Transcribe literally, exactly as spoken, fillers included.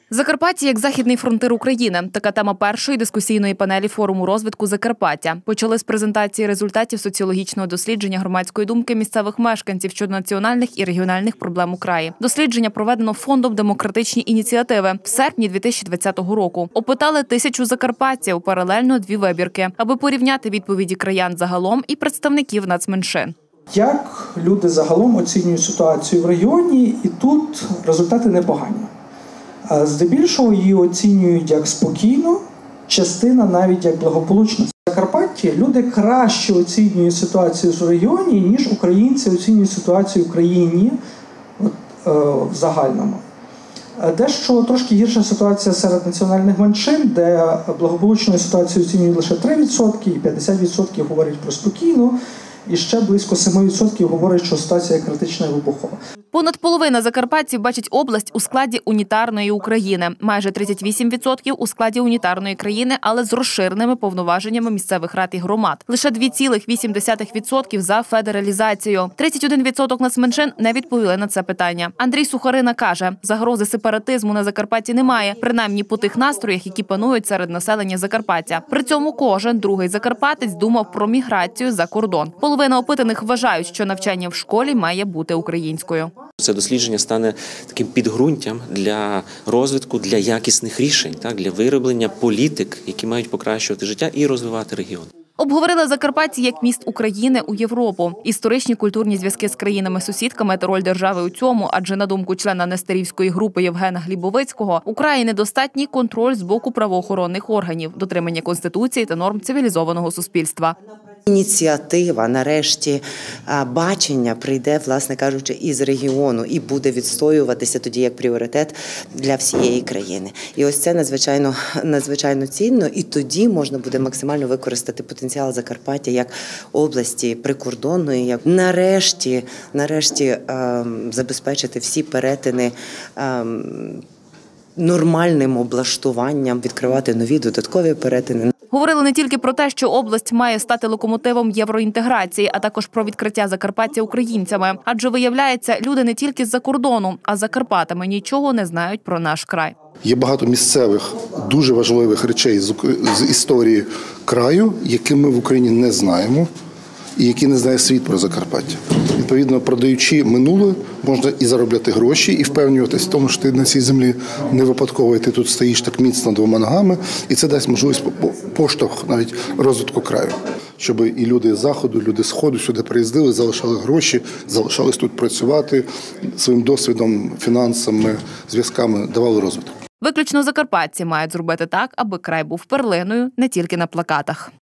Закарпаття як західний фронтир України. Така тема першої дискусійної панелі форуму розвитку Закарпаття. Почали з презентації результатів соціологічного дослідження громадської думки місцевих мешканців щодо національних і регіональних проблем у краї. Дослідження проведено Фондом «Демократичні ініціативи» в серпні дві тисячі двадцятого року. Опитали тисячу закарпатців, паралельно дві вибірки, аби порівняти відповіді краян загалом і представників нацменшин. Як люди загалом оцінюють ситуацію в регіоні, і тут результати непогані. Здебільшого її оцінюють як спокійно, частина навіть як благополучно. В Закарпатті люди краще оцінюють ситуацію в регіоні, ніж українці оцінюють ситуацію в країні от, е, в загальному. Дещо трошки гірша ситуація серед національних меншин, де благополучну ситуацію оцінюють лише три відсотки, і п'ятдесят відсотків говорять про спокійну, і ще близько семи відсотків говорять, що ситуація критична і вибухова. Понад половина закарпатців бачить область у складі унітарної України. Майже тридцять вісім відсотків у складі унітарної країни, але з розширеними повноваженнями місцевих рад і громад. Лише два цілих вісім десятих відсотка за федералізацію. тридцять один відсоток нацменшин не відповіли на це питання. Андрій Сухарина каже, загрози сепаратизму на Закарпатті немає, принаймні по тих настроях, які панують серед населення Закарпаття. При цьому кожен другий закарпатець думав про міграцію за кордон. Половина опитаних вважають, що навчання в школі має бути українською. Це дослідження стане таким підґрунтям для розвитку, для якісних рішень, так, для вироблення політик, які мають покращувати життя і розвивати регіон. Обговорили Закарпаття як міст України у Європу. Історичні культурні зв'язки з країнами-сусідками та роль держави у цьому, адже на думку члена Нестерівської групи Євгена Глібовицького, у краї недостатній контроль з боку правоохоронних органів, дотримання Конституції та норм цивілізованого суспільства. Ініціатива, нарешті, бачення прийде, власне кажучи, із регіону і буде відстоюватися тоді як пріоритет для всієї країни. І ось це надзвичайно, надзвичайно цінно, і тоді можна буде максимально використати потенціал Закарпаття як області прикордонної, як нарешті, нарешті ем, забезпечити всі перетини ем, нормальним облаштуванням, відкривати нові додаткові перетини. Говорили не тільки про те, що область має стати локомотивом євроінтеграції, а також про відкриття Закарпаття українцями. Адже, виявляється, люди не тільки з-за кордону, а за Карпатами нічого не знають про наш край. Є багато місцевих, дуже важливих речей з історії краю, які ми в Україні не знаємо і які не знає світ про Закарпаття. Відповідно, продаючи минуле, можна і заробляти гроші, і впевнюватися в тому, що ти на цій землі не випадково, і ти тут стоїш так міцно двома ногами, і це дасть можливість поштовх навіть розвитку краю. Щоб і люди з Заходу, люди з Сходу сюди приїздили, залишали гроші, залишались тут працювати, своїм досвідом, фінансами, зв'язками давали розвиток. Виключно закарпатці мають зробити так, аби край був перлиною не тільки на плакатах.